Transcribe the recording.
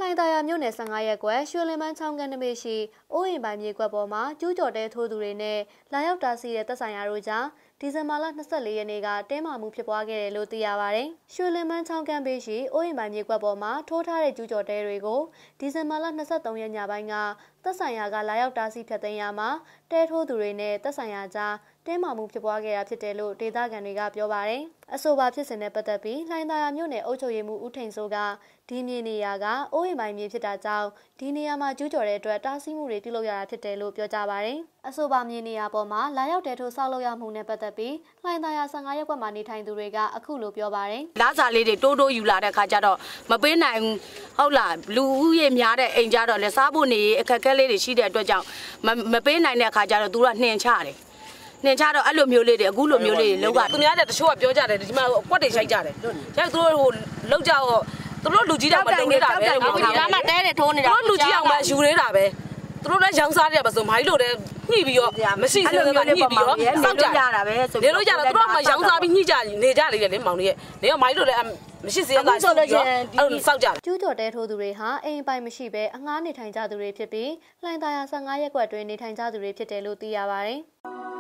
လိုင်သာယာမြို့နယ်15ရက်ကွယ်ရွှေလင်ပန်းချောင်းကန်နမိတ်ရှိအိုးအိမ်ပိုင်မြေကွက်ပေါ်မှာကျူးကျော်တဲ့ထိုးသူတွေနဲ့လာရောက်တာစီတဲ့တပ်ဆိုင်ရာတို့ကြားဒီဇင်ဘာလ24ရက်နေ့ကတင်းမာမှုဖြစ်ပွားခဲ့တယ်လို့သိရပါတယ်။ရွှေလင်ပန်းချောင်းကန်ဘေးရှိအိုးအိမ်ပိုင်မြေကွက်ပေါ်မှာထိုးထားတဲ့ကျူးကျော်တဲတွေကိုဒီဇင်ဘာလ23ရက်ညပိုင်းကတပ်ဆိုင်ရာကလာရောက်တာစီဖျက်သိမ်းရမှာတဲထိုးသူတွေနဲ့တပ်ဆိုင်ရာကြားတင်းမာမှုဖြစ်ပွားခဲ့တာဖြစ်တယ်လို့ဒေသခံတွေကပြောပါတယ်။အဆိုပါဖြစ်စဉ်နဲ့ပတ်သက်ပြီးလိုင်သာယာမြို့နယ်အုပ်ချုပ်ရေးမှူးဦးထိန်စိုးကဒီမြေနေရာကအိုးအိမ်ပိုင်မြေဖြစ်တာကြောင့်ဒီနေရာမှာကျူးကျော်တဲ့အတွက်တားဆီးမှုတွေပြုလုပ်ရတာဖြစ်တယ်လို့ပြောကြပါတယ်။အဆိုပါမြေနေရာပေါ်မှာလာရောက်တဲ့ထိုးဆောက်လုပ်ရမှုနဲ့ပတ်သက်ပြီးလိုင်သာယာ15ရက်ကွက်မှာနေထိုင်သူတွေကအခုလိုပြောပါတယ်။လာစာလေးတွေတိုးတိုးယူလာတဲ့ခါကျတော့မပေးနိုင်ဟုတ်လားလူဦးရေများတဲ့အိမ်ကြတော့လေစားဖို့နေအခက်အခဲလေးတွေရှိတဲ့အတွက်ကြောင့်မပေးနိုင်တဲ့ခါကျတော့သူကနှင်ချတယ်။နှင်ချတော့အဲ့လိုမျိုးလေးတွေအခုလိုမျိုးလေးတွေလောက်ကသူများတဲ့တချို့ကပြောကြတယ်ဒီမှာကွက်တွေရှိုက်ကြတယ်။ကျသူတို့ဟိုလောက်ကြတော့သူတို့လူကြီးတောင်မလုံနေတာပဲ။ဒီနားမှာတဲတွေထိုးနေတာ။သူတို့လူကြီးအောင်ပဲယူနေတာပဲ။သူတို့လည်းရောင်းစားရပါဆိုမိုင်းလို့လည်းညှိပြီးတော့မရှိစင်းစင်းကညှိပြီးတော့စောက်ကြတာပဲဆိုပြီးလို့ကြတော့သူတို့ကရောင်းစားပြီးညှိကြနေကြလေလေမောင်လေးရဲ့နေကမိုင်းလို့လည်းမရှိစင်းကဆိုလို့အဲ့စောက်ကြကျူးကျော်တဲထိုးသူတွေဟာအိမ်ပိုင်မရှိဘဲအငှားနေထိုင်ကြသူတွေဖြစ်ပြီးလိုင်သာယာ15ရက်ကွက်တွင်နေထိုင်ကြသူတွေဖြစ်တယ်လို့သိရပါတယ်။